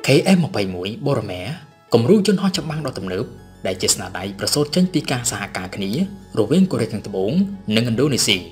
KM21 បូរ៉ាមែគំរូជនហោះចម្បាំងដ៏ទំនើបដែលជាស្នាដៃប្រសូតចេញពីការសហការគ្នារវាងកូរ៉េខាងត្បូងនិងឥណ្ឌូនេស៊ី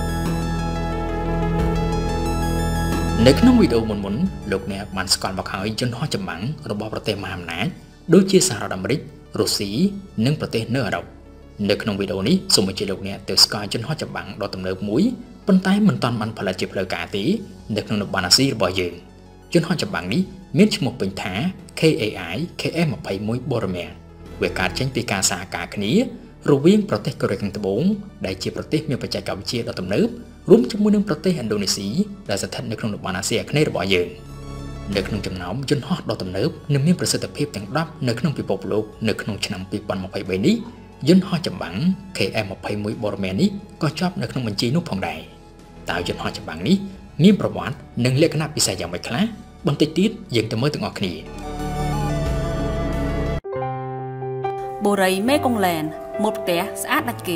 នៅក្នុងវីដេអូមុនលោកអ្នកបានស្គាល់មកហើយជនហោះចម្បាំងរបស់ប្រទេសមហាអំណាចដូចជាសហរដ្ឋអាមេរិករុស្ស៊ីនិងប្រទេសនៅអឺរ៉ុបនៅក្នុងវីដេអូនេះសូមអញ្ជើញលោកអ្នកទៅស្គាល់ជនហោះចម្បាំងដ៏ទំនើបមួយប៉ុន្តែមិនទាន់បានផលិតជាផ្លូវការទេនៅក្នុងតំបន់អាស៊ីរបស់យើងជនហោះចម្បាំងនេះមានឈ្មោះពេញថា KAI KM21 បូរ៉ាមែវាកើតចេញពីការសហការគ្នារវាងប្រទេសកូរ៉េខាងត្បូងដែលជាប្រទេសមានបច្ចេកវិទ្យាដ៏ទំនើបរួមជាមួយនឹងប្រទេសឥណ្ឌូនេស៊ីដែលស្ថិតនៅក្នុងតំបន់អាស៊ីអាគ្នេយ៍របស់យើងនៅក្នុងចំណោមយន្តហោះដ៏ទំនើបនិងមានប្រសិទ្ធភាពទាំង10នៅក្នុងពិភពលោកនៅក្នុងឆ្នាំ2023នេះយន្តហោះចម្បាំង KM21 បូរ៉ាមែនេះក៏ជាប់នៅក្នុងបញ្ជីនោះផងដែរតើយន្តហោះចម្បាំងនេះមានប្រវត្តិនិងលក្ខណៈពិសេសយ៉ាងម៉េចខ្លះបន្តិចទៀតយើងទៅមើលទាំងអស់គ្នាបូរីមេកុងឡែនមុតផ្ទះស្អាតដាច់គេ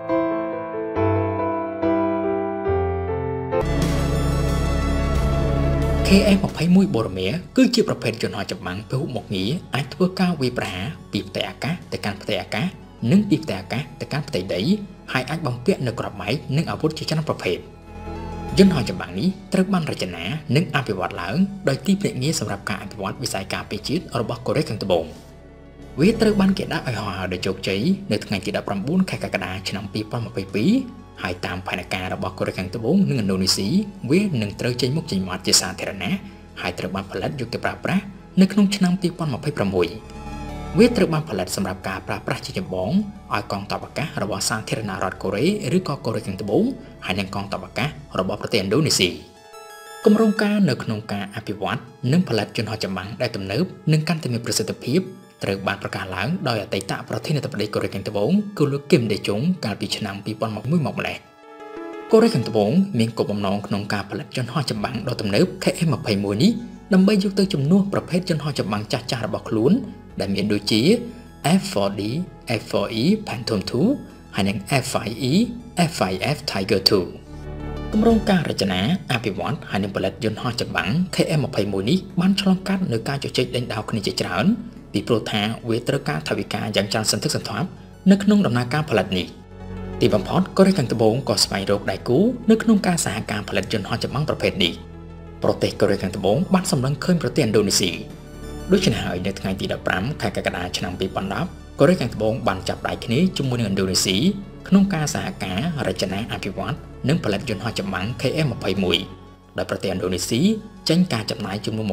KM21 បូរ៉ាមែគឺជាប្រភេទយន្តហោះចម្បាំងពហុមុខងារអាចធ្វើការវាយប្រហារពីផ្ទៃអាកាសទៅកាន់ផ្ទៃអាកាសនិងពីផ្ទៃអាកាសទៅកាន់ផ្ទៃដីហើយអាចបំពាក់នូវគ្រាប់បែកនិងអាវុធជាច្រើនប្រភេទយន្តហោះចម្បាំងនេះត្រូវបានរចនានិងអភិវឌ្ឍឡើងដោយទីភ្នាក់ងារសម្រាប់ការអភិវឌ្ឍវិស័យការពារជាតិរបស់កូរ៉េខាងត្បូងវាត្រូវបានគេដាក់ឲ្យហោះហើរដោយជោគជ័យនៅថ្ងៃទី19ខែកក្កដាឆ្នាំ2022ហើយតាមផែនការរបស់កូរ៉េខាងត្បូងនិងឥណ្ឌូនេស៊ីវានឹងត្រូវចេញមុខចេញមាត់ជាសាធារណៈហើយត្រូវបានផលិតយកទៅប្រើប្រាស់នៅក្នុងឆ្នាំ2026វាត្រូវបានផលិតសម្រាប់ការប្រើប្រាស់ជាចម្បងឲ្យកងទ័ពអាកាសរបស់សាធារណរដ្ឋកូរ៉េឬក៏កូរ៉េខាងត្បូងហើយនិងកងទ័ពអាកាសរបស់ប្រទេសឥណ្ឌូនេស៊ីគម្រោងការនៅក្នុងការអភិវឌ្ឍនិងផលិតយន្តហោះចម្បាំងដែលទំនើបនិងកាន់តែមានប្រសិទ្ធភាពត្រូវបានប្រកាសឡើងដោយអតីតប្រធានាធិបតីកូរ៉េខាងត្បូងគឺលោកគឹមដេជុងកាលពីឆ្នាំ2021មកម្លេះកូរ៉េខាងត្បូងមានគោលបំណងក្នុងការផលិតយន្តហោះចម្បាំងដ៏ទំនើប KM21 នេះដើម្បីយកទៅជំនួសប្រភេទយន្តហោះចម្បាំងចាស់ៗរបស់ខ្លួនដែលមានដូចជា F4D F4E Phantom II ហើយនិង F5E F5F Tiger II គម្រោងការរចនាអភិវឌ្ឍហើយនិងផលិតយន្តហោះចម្បាំង KM21 នេះបានឆ្លងកាត់នូវការជជែកដេញដោលគ្នាជាច្រើនពីព្រោះថាវាត្រូវការថវិកាយ៉ាងច្រើនសន្ធឹកសន្ធាប់នៅក្នុងដំណើរការផលិតនេះទីបំផុតកូរ៉េខាងត្បូងក៏ស្វែងរកដៃគូនៅក្នុងការសហការផលិតយន្តហោះចម្បាំងប្រភេទនេះប្រទេសកូរ៉េខាងត្បូងបានសម្លឹងឃើញប្រទេសឥណ្ឌូនេស៊ីដូច្នេះហើយនៅថ្ងៃទី15ខែកក្កដាឆ្នាំ2010កូរ៉េខាងត្បូងបានចាប់ដៃគ្នាជាមួយនឹងឥណ្ឌូនេស៊ីក្នុងការសហការរចនាអភិវឌ្ឍនិងផលិតយន្តហោះចម្បាំង KM21 ដោយប្រទេសឥណ្ឌូនេស៊ីចេញការចំណាយចំនួន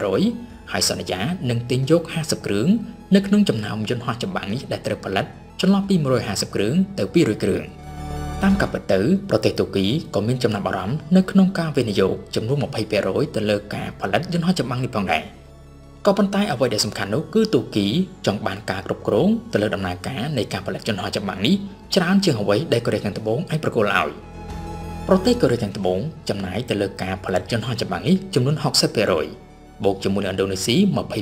20% ហើយសន្យានឹងទិញយក50គ្រឿងនៅក្នុងចំណោមយន្តហោះចម្បាំងនេះដែលត្រូវផលិតចន្លោះពី150គ្រឿងទៅ200គ្រឿងតាមការពិតទៅប្រទេសតូគីក៏មានចំណាប់អារម្មណ៍នៅក្នុងការវិនិយោគចំនួន 20% ទៅលើការផលិតយន្តហោះចម្បាំងនេះផងដែរក៏ប៉ុន្តែអ្វីដែលសំខាន់នោះគឺតូគីចង់បានការគ្រប់គ្រងទៅលើដំណើរការនៃការផលិតយន្តហោះចម្បាំងនេះច្រើនជាងអ្វីដែលកូរ៉េខាងត្បូងអាចប្រគល់ឲ្យប្រទេសកូរ៉េខាងត្បូងចំណាយទៅលើការផលិតយន្តហោះចម្បាំងនេះចំនួន 60% បូកជាមួយនឹងឥណ្ឌូនេស៊ី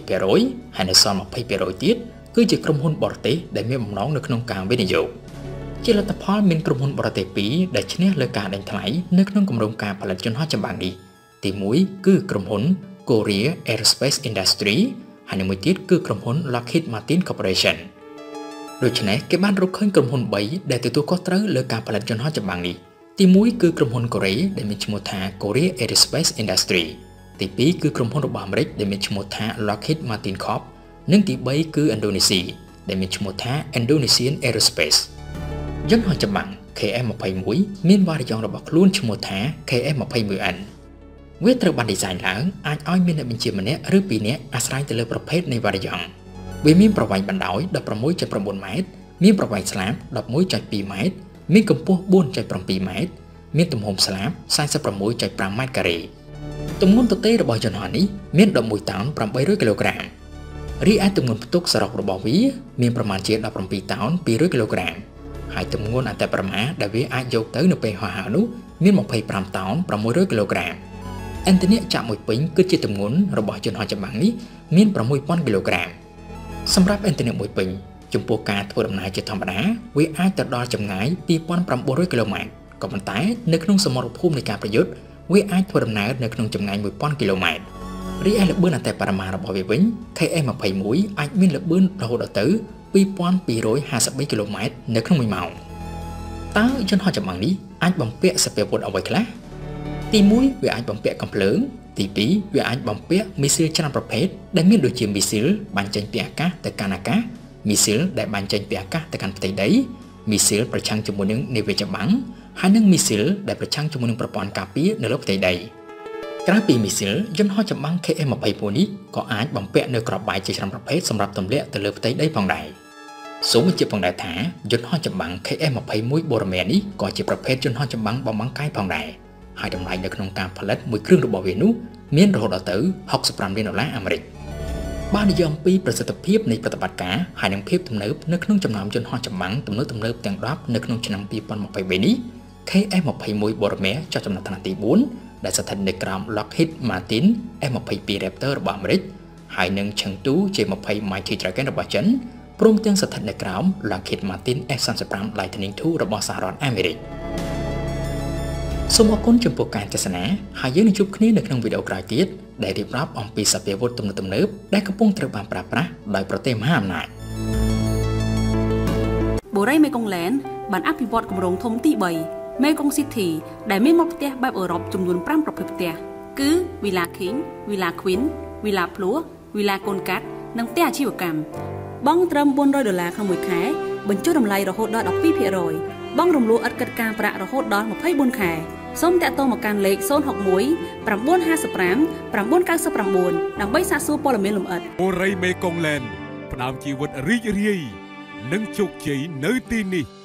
20% ហើយនៅសល់ 20% ទៀតគឺជាក្រុមហ៊ុនបរទេសដែលមានបំណងនៅក្នុងការវិនិយោគជាលទ្ធផលមានក្រុមហ៊ុនបរទេស2ដែលឈ្នះលើការដេញថ្លៃនៅក្នុងគម្រោងការផលិតយន្តហោះចម្បាំងនេះទី1គឺក្រុមហ៊ុន Korea Aerospace Industry ហើយនិងមួយទៀតគឺក្រុមហ៊ុន Lockheed Martin Corporation ដូច្នេះគេបានរកឃើញក្រុមហ៊ុន3ដែលទទួលខុសត្រូវលើការផលិតយន្តហោះចម្បាំងនេះទី1គឺក្រុមហ៊ុនកូរ៉េដែលមានឈ្មោះថា Korea Aerospace Industry ទី2គឺក្រុមហ៊ុនរបស់អាមេរិកដែលមានឈ្មោះថា Lockheed Martin Corp និងទី3គឺឥណ្ឌូនេស៊ីដែលមានឈ្មោះថា Indonesian Aerospace យន្តហោះចម្បាំង KM21 មានវ៉ារីយ៉ង់របស់ខ្លួនឈ្មោះថា KM21N វាត្រូវបានឌីហ្សាញឡើងអាចឲ្យមានអ្នកបញ្ជាម្នាក់ឬពីរនាក់អាស្រ័យទៅលើប្រភេទនៃវ៉ារីយ៉ង់វាមានប្រវែងបណ្ដោយ 16.9 ម៉ែត្រមានប្រវែងស្លាប 11.2 ម៉ែត្រមានកម្ពស់ 4.7 ម៉ែត្រមានទំហំស្លាប 46.5 ម៉ែត្រការ៉េទម្ងន់ទទេរបស់យន្តហោះនេះមាន11តោន 800 គីឡូក្រាមរីឯទម្ងន់ផ្ទុកសរុបរបស់វាមានប្រមាណជា17តោន 200 គីឡូក្រាមហើយទម្ងន់អតិបរមាដែលវាអាចយកទៅនៅពេលហោះហើរនោះមាន25តោន 600 គីឡូក្រាមអេនធនីចាក់មួយពេញគឺជាទម្ងន់របស់យន្តហោះចម្បាំងនេះមាន 6000 គីឡូក្រាមសម្រាប់អេនធនីមួយពេញចំពោះការធ្វើដំណើរជាធម្មតាវាអាចទៅដល់ចម្ងាយ 2900 គីឡូម៉ែត្រក៏ប៉ុន្តែនៅក្នុងសមរភូមិនៃការប្រយុទ្ធវាអាចធ្វើដំណើរនៅក្នុងចម្ងាយ 1000 គីឡូម៉ែត្ររីឯល្បឿនអតិបរមារបស់វាវិញ KM21 អាចមានល្បឿនរហូតដល់ទៅ 2253 គីឡូម៉ែត្រនៅក្នុង1ម៉ោងតើយន្តហោះចម្បាំងនេះអាចបំពាក់សព្វវុធអ្វីខ្លះទី1វាអាចបំពាក់កាំភ្លើងទី2វាអាចបំពាក់មីស៊ីលច្រើនប្រភេទដែលមានដូចជាមីស៊ីលបាញ់ចេញពីអាកាសទៅកាន់អាកាសមីស៊ីលដែលបាញ់ចេញពីអាកាសទៅកាន់ផ្ទៃដីមីស៊ីលប្រឆាំងជាមួយនឹងនាវាចម្បាំងហើយនិងមីស៊ីលដែលប្រឆាំងជាមួយនឹងប្រព័ន្ធការពារនៅលើផ្ទៃដីក្រៅពីមីស៊ីលយន្តហោះចម្បាំង KM24 នេះក៏អាចបំពាក់នៅគ្រាប់បែកជាច្រើនប្រភេទសម្រាប់ទម្លាក់ទៅលើផ្ទៃដីផងដែរសូមបញ្ជាក់ផងដែរថាយន្តហោះចម្បាំង KM21 បូរ៉ាមែននេះក៏ជាប្រភេទយន្តហោះចម្បាំងបំបាំងកាយផងដែរហើយតម្លៃនៅក្នុងការផលិតមួយគ្រឿងរបស់វានោះមានរហូតដល់ទៅ$65 លានអាមេរិកបាននិយាយអំពីប្រសិទ្ធភាពនៃប្រតិបត្តិការហើយនិងភាពទំនើបនៅក្នុងចំណោមយន្តហោះចម្បាំងទំនើបទាំង10នៅក្នុងឆ្នាំ2023នេះ KM21 បូរ៉ាមែនចុះចំណាត់ថ្នាក់ទី4ដែលស្ថិតនៅក្រោម Lockheed Martin F-22 Raptor របស់អាមេរិកហើយនិង Chengdu J-20 Mighty Dragon របស់ចិនព្រមទាំងស្ថិតនៅក្រោម Lockheed Martin F-35 Lightning II របស់សហរដ្ឋអាមេរិកសូមអរគុណចំពោះការទស្សនាហើយយើងនឹងជួបគ្នានៅក្នុងវីដេអូក្រោយទៀតដែលរៀបរាប់អំពីសព្វវុធទំនើបៗដែលកំពុងត្រូវបានប្រើប្រាស់ដោយប្រទេសមហាអំណាចបូរីមេកុងឡែនបានអភិវឌ្ឍគម្រោងធំទី3មេកុង City ដែលមានមាត់ផ្ទះបែបអឺរ៉ុបចំនួន5ប្រភេទផ្ទះគឺ Villa King, Villa Queen, Villa Plus, Villa កូនកាត់និងផ្ទះអាជីវកម្មបង់ត្រឹម$400ក្នុងមួយខែបញ្ចុះតម្លៃរហូតដល់ 12% បង់រំលោះឥតគិតការប្រាក់រហូតដល់24ខែសូមតាក់ទងមកកាន់លេខ061 955 999ដើម្បីសាកសួរព័ត៌មានលម្អិតបូរីមេកុងឡែនផ្ដើមជីវិតរីករាយនិងជោគជ័យនៅទីនេះ